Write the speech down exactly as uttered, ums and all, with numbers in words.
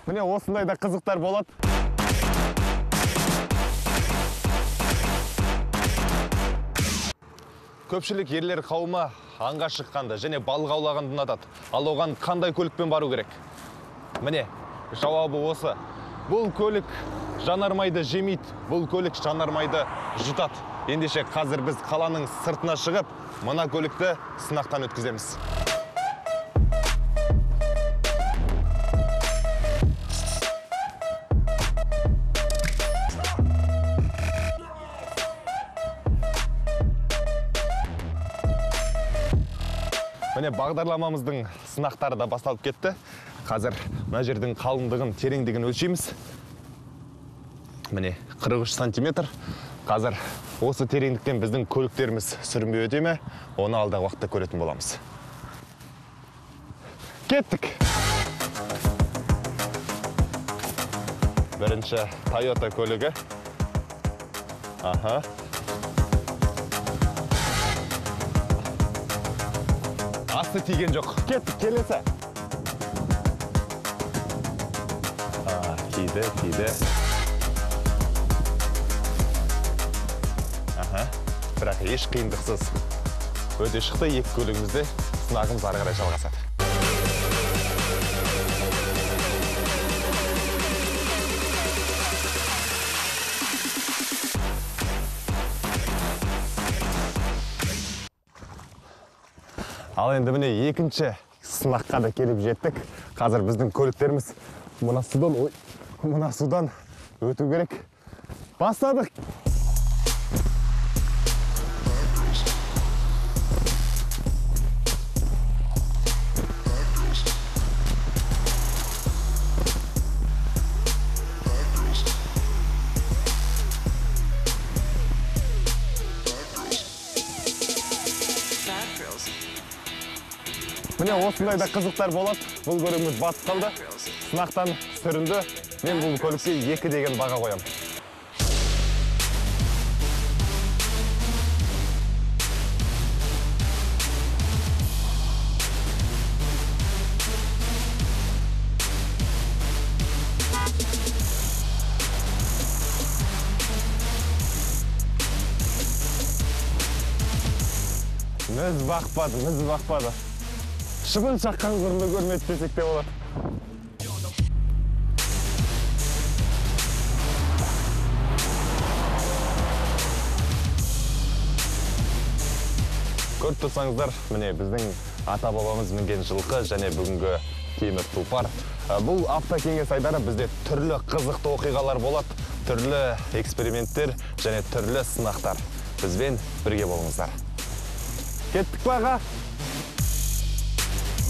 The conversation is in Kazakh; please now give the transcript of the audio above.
Міне осындай да қызықтар болады. Көпшілік ерлер қауымы аңға шыққанды және балық аулағанды ұнатады. Ал оған қандай көлікпен бару керек? Міне, жауабы осы. Бұл көлік жанармайды жемейді, бұл көлік жанармайды жұтады. Ендеше қазір біз қаланың сыртына шығып, мына көлікті сынақтан өткіземіз. Міне бағдарламамыздың сынақтары да басталып кетті. Қазір мына жердің қалыңдығын, тереңдігін өлшейміз. Міне қырық үш сантиметр. Қазір осы тереңдіктен біздің көліктеріміз сүрінбей өте ме, оны алдағы уақытта көретін боламыз. Кеттік! Бірінші Toyota көлігі. Аха. Асты тиген жоқ. Кеттік, келесі. Тиді, тиді. Аха. Бірақ еш қиындықсыз өте шықты. Екі көлігімізде сынағымыз ары қарай жалғасады. Ал енді міне екінші сынаққа да келіп жеттік. Қазір біздің көліктеріміз мына судан, ой, мына судан өту керек. Бастадық! Міне осындай да қызықтар болады. Бұл көлігіміз батып қалды. Сынақтан сүрінді. Мен бұл көлікке екі деген баға қоям. Міз бақпады, міз бақпады. Шыбын шаққан құрынды көрмеді десек те болады. Көріп тұрсаңыздар, міне біздің ата-бабамыз мінген жылқы және бүгінгі темір тұлпар. Бұл автокеңес айдары бізде түрлі қызықты оқиғалар болады, түрлі эксперименттер және түрлі сынақтар. Бізбен бірге болыңыздар. Кеттік баға!